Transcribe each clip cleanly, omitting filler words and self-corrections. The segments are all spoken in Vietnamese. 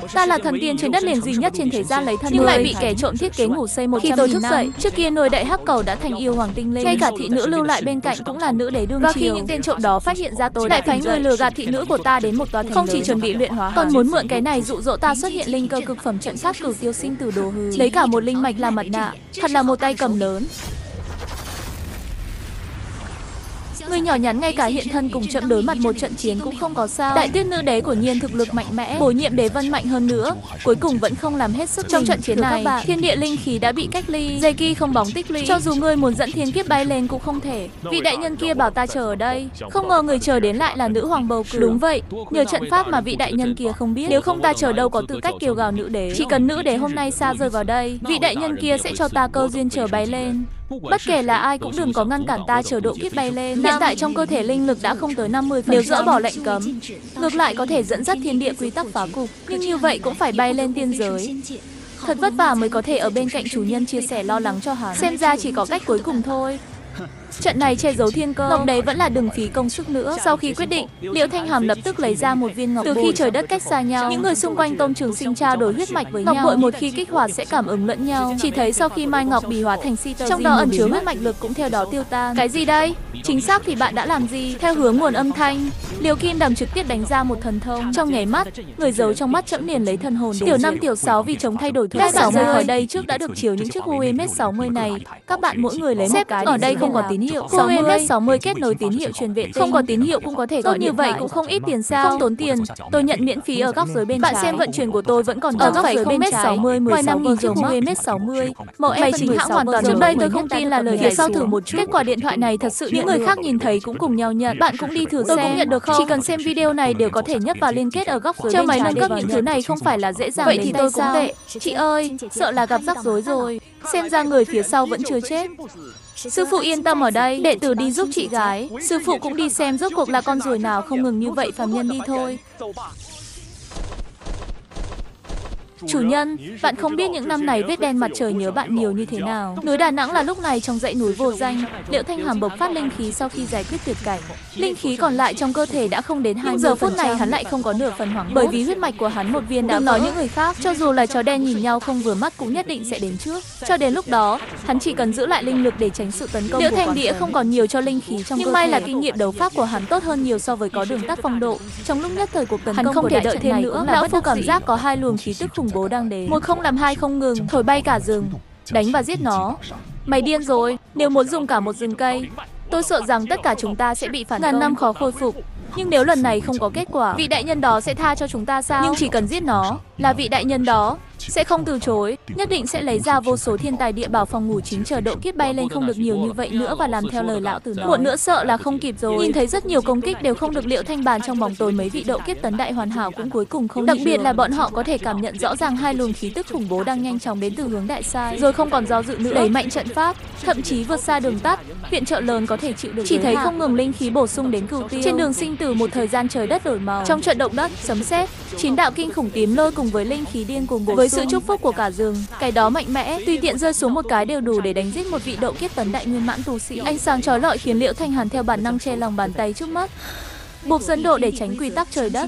Ta là thần tiên trên đất liền duy nhất trên thế gian lấy thân nhưng lại bị kẻ trộm thiết kế ngủ say 100.000 năm. Khi tôi thức dậy, trước kia nồi đậy hắc cầu đã thành yêu hoàng tinh linh, ngay cả thị nữ lưu lại bên cạnh cũng là nữ đế đương triều. Và khi những tên trộm đó phát hiện ra tôi, lại phái người lừa gạt thị nữ của ta đến một tòa thành không chỉ chuẩn bị luyện hóa, còn muốn mượn cái này dụ dỗ ta xuất hiện linh cơ cực phẩm trận pháp cửu tiêu sinh tử đồ hư, lấy cả một linh mạch làm mặt nạ, thật là một tay cầm lớn. Người nhỏ nhắn ngay cả hiện thân cùng chậm đối mặt một trận chiến cũng không có sao. Đại tuyết nữ đế của Nhiên thực lực mạnh mẽ, bổ nhiệm đế vân mạnh hơn nữa, cuối cùng vẫn không làm hết sức. Trong trận chiến này, thiên địa linh khí đã bị cách ly, dây kỳ không bóng tích lũy, cho dù ngươi muốn dẫn thiên kiếp bay lên cũng không thể. Vị đại nhân kia bảo ta chờ ở đây, không ngờ người chờ đến lại là nữ hoàng bầu cử. Đúng vậy, nhờ trận pháp mà vị đại nhân kia không biết, nếu không ta chờ đâu có tư cách kêu gào nữ đế. Chỉ cần nữ đế hôm nay xa rơi vào đây, vị đại nhân kia sẽ cho ta cơ duyên chờ bay lên. Bất kể là ai cũng đừng có ngăn cản ta chờ độ kiếp bay lên. Hiện tại trong cơ thể linh lực đã không tới 50%. Nếu dỡ bỏ lệnh cấm, ngược lại có thể dẫn dắt thiên địa quy tắc phá cục. Nhưng như vậy cũng phải bay lên tiên giới. Thật vất vả mới có thể ở bên cạnh chủ nhân chia sẻ lo lắng cho hắn. Xem ra chỉ có cách cuối cùng thôi. Trận này che giấu thiên cơ, ngọc đấy vẫn là đừng phí công sức nữa. Sau khi quyết định, Liễu Thanh Hàm lập tức lấy ra một viên ngọc bội. Từ khi trời đất cách xa nhau, những người xung quanh Tôn Trường Sinh trao đổi huyết mạch với nhau. Ngọc bội một khi kích hoạt sẽ cảm ứng lẫn nhau. Chỉ thấy sau khi mai ngọc bị hóa thành si tơ, trong đó ẩn chứa huyết mạch lực cũng theo đó tiêu tan. Cái gì đây? Chính xác thì bạn đã làm gì? Theo hướng nguồn âm thanh, Liễu Kim Đàm trực tiếp đánh ra một thần thông. Trong nháy mắt, người giấu trong mắt chẫm liền lấy thần hồn. Tiểu 5 tiểu 6 vì chống thay đổi thuốc. Các bạn rời khỏi đây trước đã được chiếu những chiếc Huawei Mate 60 này. Các bạn mỗi người lấy một cái. Ở đây không có tín hiệu. Huawei Mate 60 kết nối tín hiệu truyền vệ tinh. Không có tín hiệu cũng có thể gọi như vậy cũng không ít tiền sao? Không tốn tiền, tôi nhận miễn phí ở góc dưới bên trái. Bạn xem vận chuyển của tôi vẫn còn ở góc dưới bên trái. 60 ngoài 5.000 chiếc Huawei Mate 60. Mẫu em chính hãng hoàn toàn. Trước đây tôi không tin là lời phía sau thử một chút. Kết quả điện thoại này thật sự những người khác nhìn thấy cũng cùng nhau nhận. Bạn cũng đi thử xem. Tôi cũng nhận được không? Chỉ cần xem video này đều có thể nhấp vào liên kết ở góc dưới bên trái. Máy nâng cấp những thứ này không phải là dễ dàng. Vậy thì tôi cũng tệ. Chị ơi, sợ là gặp rắc rối rồi. Xem ra người phía sau vẫn chưa chết. Sư phụ yên tâm ở đây, đệ tử đi giúp chị gái. Sư phụ cũng đi xem rốt cuộc là con ruồi nào không ngừng như vậy, phàm nhân đi thôi. Chủ nhân, bạn không biết những năm này vết đen mặt trời nhớ bạn nhiều như thế nào. Núi Đà Nẵng là lúc này trong dãy núi vô danh, Liễu Thanh Hàm bộc phát linh khí sau khi giải quyết tuyệt cảnh. Linh khí còn lại trong cơ thể đã không đến 20%. Giờ phút này hắn lại không có nửa phần hoảng hốt, bởi vì huyết mạch của hắn một viên đã nói những người khác, cho dù là chó đen nhìn nhau không vừa mắt cũng nhất định sẽ đến trước. Cho đến lúc đó, hắn chỉ cần giữ lại linh lực để tránh sự tấn công. Liễu Thanh Địa không còn nhiều cho linh khí trong cơ thể. Nhưng may là kinh nghiệm đấu pháp của hắn tốt hơn nhiều so với có đường tắt phong độ. Trong lúc nhất thời cuộc tấn công không thể đợi thêm nữa, lão phu cảm giác có hai luồng khí tức khủng bố đang đến. Một không làm hai không ngừng, thổi bay cả rừng, đánh và giết nó. Mày điên rồi, nếu muốn dùng cả một rừng cây, tôi sợ rằng tất cả chúng ta sẽ bị phản công. Ngàn năm khó khôi phục. Nhưng nếu lần này không có kết quả, vị đại nhân đó sẽ tha cho chúng ta sao? Nhưng chỉ cần giết nó, là vị đại nhân đó sẽ không từ chối, nhất định sẽ lấy ra vô số thiên tài địa bảo phòng ngủ chính chờ độ kiếp bay lên không được nhiều như vậy nữa và làm theo lời lão tử nói. Muộn nữa sợ là không kịp rồi. Nhìn thấy rất nhiều công kích đều không được Liễu Thanh bàn trong bóng tối, mấy vị độ kiếp tấn đại hoàn hảo cũng cuối cùng không. Đặc biệt là bọn họ có thể cảm nhận rõ ràng hai luồng khí tức khủng bố đang nhanh chóng đến từ hướng đại sai, rồi không còn do dự nữa, đẩy mạnh trận pháp, thậm chí vượt xa đường tắt, viện trợ lớn có thể chịu được. Chỉ thấy không ngừng linh khí bổ sung đến cửu tiêu. Trên đường sinh tử một thời gian trời đất đổi màu. Trong trận động đất, sấm sét, 9 đạo kinh khủng tím lôi cùng với linh khí điên cuồng bổ sung. Với sự chúc phúc của cả rừng, cái đó mạnh mẽ, tùy tiện rơi xuống một cái đều đủ để đánh giết một vị độ kiếp tấn đại nguyên mãn tu sĩ. Ánh sáng chói lọi khiến Liễu Thanh Hàn theo bản năng che lòng bàn tay trước mắt, buộc dẫn độ để tránh quy tắc trời đất.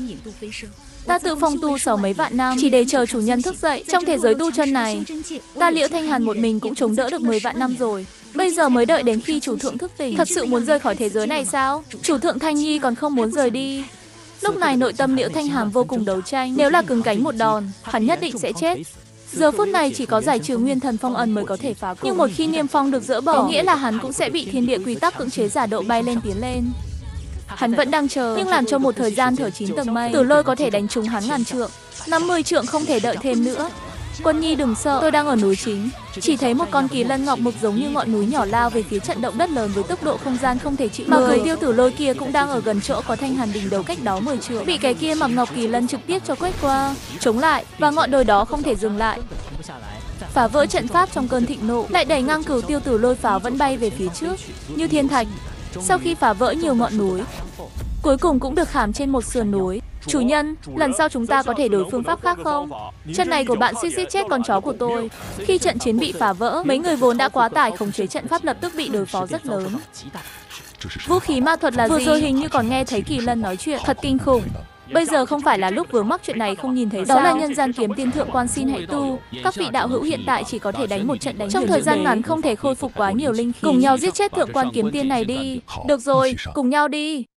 Ta tự phong tu 6 mấy vạn năm chỉ để chờ chủ nhân thức dậy. Trong thế giới tu chân này, ta Liễu Thanh Hàn một mình cũng chống đỡ được 10 vạn năm rồi. Bây giờ mới đợi đến khi chủ thượng thức tỉnh. Thật sự muốn rời khỏi thế giới này sao? Chủ thượng Thanh Nhi còn không muốn rời đi. Lúc này nội tâm Liễu Thanh Hàm vô cùng đấu tranh. Nếu là cứng cánh một đòn, hắn nhất định sẽ chết. Giờ phút này chỉ có giải trừ nguyên thần phong ấn mới có thể phá cục. Nhưng một khi niêm phong được dỡ bỏ, nghĩa là hắn cũng sẽ bị thiên địa quy tắc cưỡng chế giả độ bay lên tiến lên. Hắn vẫn đang chờ, nhưng làm cho một thời gian thở 9 tầng mây. Tử lôi có thể đánh trúng hắn ngàn trượng, 50 trượng không thể đợi thêm nữa. Quân nhi đừng sợ, tôi đang ở núi chính. Chỉ thấy một con kỳ lân ngọc mực giống như ngọn núi nhỏ lao về phía trận động đất lớn với tốc độ không gian không thể chịu. Mà người tiêu tử lôi kia cũng đang ở gần chỗ có Thanh Hàn đỉnh đầu cách đó 10 trượng, bị cái kia mặc ngọc kỳ lân trực tiếp cho quét qua, chống lại, và ngọn đồi đó không thể dừng lại. Phá vỡ trận pháp trong cơn thịnh nộ, lại đẩy ngang cửu tiêu tử lôi pháo vẫn bay về phía trước như thiên thạch. Sau khi phá vỡ nhiều ngọn núi, cuối cùng cũng được khảm trên một sườn núi. Chủ nhân, lần sau chúng ta có thể đổi phương pháp khác không? Trận này của bạn suýt giết chết con chó của tôi. Khi trận chiến bị phá vỡ, mấy người vốn đã quá tải khống chế trận pháp lập tức bị đối phó rất lớn. Vũ khí ma thuật là gì? Vừa rồi hình như còn nghe thấy kỳ lân nói chuyện, thật kinh khủng. Bây giờ không phải là lúc vướng mắc chuyện này không nhìn thấy sao? Đó là nhân gian kiếm tiên thượng quan xin hãy tu. Các vị đạo hữu hiện tại chỉ có thể đánh một trận đánh trong thời gian ngắn, không thể khôi phục quá nhiều linh khí. Cùng nhau giết chết thượng quan kiếm tiên này đi. Được rồi, cùng nhau đi.